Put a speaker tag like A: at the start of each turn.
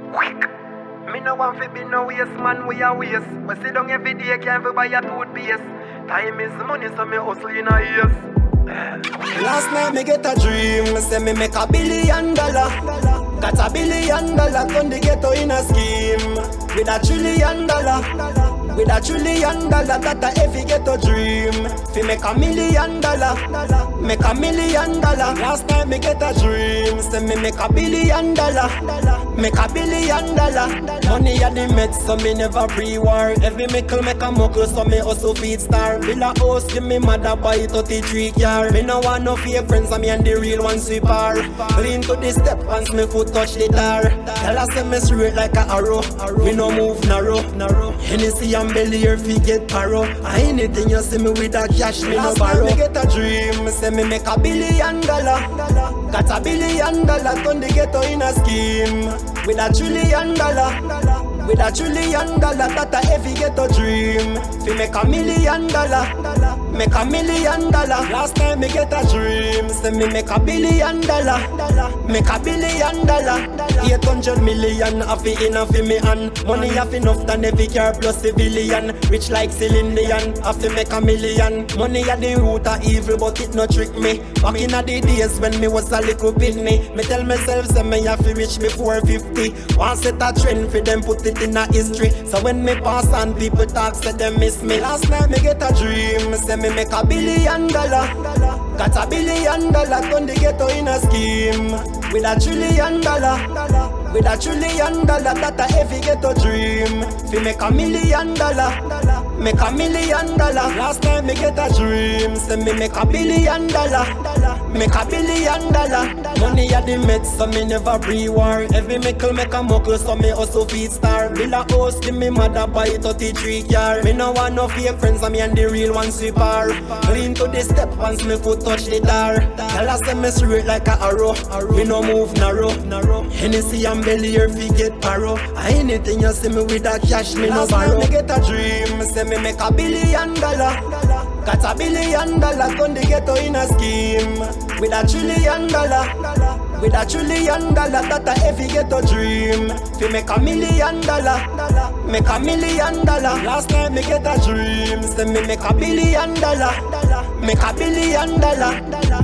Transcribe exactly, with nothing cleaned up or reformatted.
A: Quick. Me no want fi be no waste man, we a waste. We sit down every day, can't fi buy a toothpaste. Time is money, so me hustle in a years.
B: Last night me get a dream, me say me make a billion dollar. Got a billion dollar, turn the ghetto in a scheme. With a trillion dollar, with a trillion dollar, that a heavy ghetto dream. Fi make a million dollar, make a million dollar. Last night me get a dream, say me make a billion dollar, make a billion dollar. Money at the Mets, so me never pre-war. Every mickle make a muckle, so me also feed star. Bill a house, give me mother buy thirty-three car. Me no want no fake friends, and me and the real one sweeper. Lean to the step, once me foot touch the tar. Tell us say me straight like a arrow. We no move narrow, narrow. Hennessy and belly, your feet get paro. And anything you see me with a cash, me no borrow. Me get a dream, say me make a billion dollar. Got a billion dollar, turn the ghetto in a scheme. With a trillion dollar, with a trillion dollar, that a heavy ghetto dream. Fi make a million dollar, make a million dollar. Last time me get a dream, say me make a billion dollar, make a billion dollar. Eight hundred million, a fi in a fi me hand. Money have enough than every car plus civilian. Rich like Celine Dion, a fi make a million. Money at the root of evil, but it no trick me. Back in the days when me was a little pitney, me tell myself say me have to reach before fifty. One set a trend for them, put it in a history. So when me pass and people talk, say them miss me. Last night me get a dream, say me make a billion dollar. Got a billion dollar, turn the ghetto in a scheme. With a trillion dollar, with a trillion dollar, that a heavy ghetto dream. Fi make a million dollar, make a million dollar. Last time me get a dream, say me make a billion dollar, make a billion dollar. Money at the Mets, so me never pre-war. Every mickle make a muckle, so me also feed star. Bill a house, give me mother buy thirty-three car. Me no want no fake friends, and me and the real one sweeper. Lean to the step, once me foot touch the tar. Tell us say me straight like a arrow. We no move narrow, narrow. Hennessy and belly, your feet get paro. And anything you see me with a cash, me no borrow. Me get a dream, say me make a billion dollar. Got a billion dollar, turn the ghetto in a scheme. With a trillion dollar, with a trillion dollar, that a heavy ghetto dream. Fi make a million dollar, make a million dollar. Last night me get a dream, say me make a billion dollar, make a billion dollar.